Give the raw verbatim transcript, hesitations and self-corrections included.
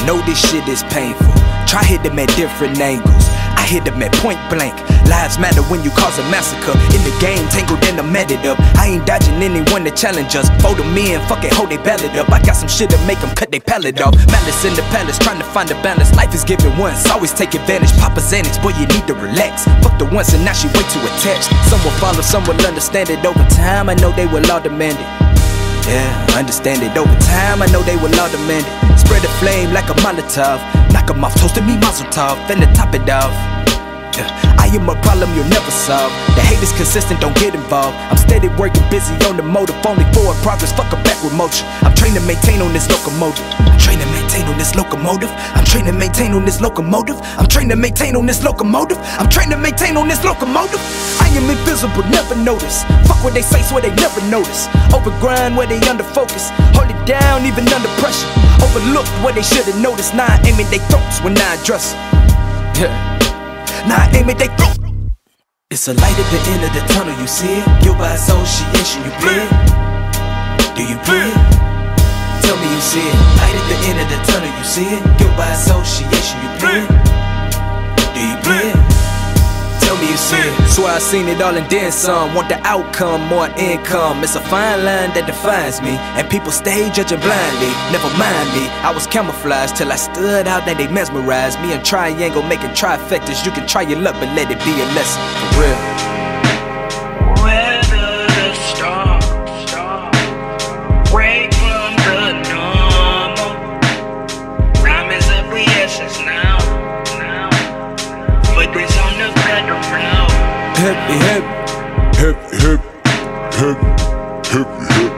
know this shit is painful. Try hit them at different angles. I hit them at point blank. Lives matter when you cause a massacre. In the game, tangled in the matted up. I ain't dodging anyone that challenge us. Fold them in, fuck it, hold they ballot up. I got some shit to make them cut they pallet off. Malice in the palace, trying to find a balance. Life is given once, always take advantage. Papa Xanax, boy, you need to relax. Fuck the once and now she wait to attach. Some will follow, some will understand it. Over time, I know they will all demand it. Yeah, understand it. Over time, I know they will all demand it. Spread the flame like a Molotov. Knock 'em off, toasting me Mazel Tov, then to top it off. Yeah, I am a problem you'll never solve. The hate is consistent, don't get involved. I'm steady working, busy on the motive. Only forward progress, fuck a backward motion. I'm trained to maintain on this locomotive. I'm trained to maintain on this locomotive. I'm trained to maintain on this locomotive. I'm trained to maintain on this locomotive. I'm trained to maintain on this locomotive. I am invisible, never notice. Fuck what they say, swear they never notice. Over grind where they under focus. Hold it down even under pressure. Overlooked where they should've noticed. Now I aim at they throats when I address it. Yeah. Now I aim at they throat. It's a light at the end of the tunnel, you see it? Guilt by association, you play it? Do you play it? Tell me you see it. Light at the end of the tunnel, you see it? Guilt by association, you play it? Do you play it? Tell me you see it. Swear I seen it all and then some. Want the outcome, more income. It's a fine line that defines me, and people stay judging blindly. Never mind me, I was camouflaged till I stood out and they mesmerized me. And triangle making trifectas. You can try your luck, but let it be a lesson. For real. Weather the storm, storm. Break from the normal. Time is of the essence now, now. Put this on the pedal now. Hip, hip, hip, hip, hip, hip, hip.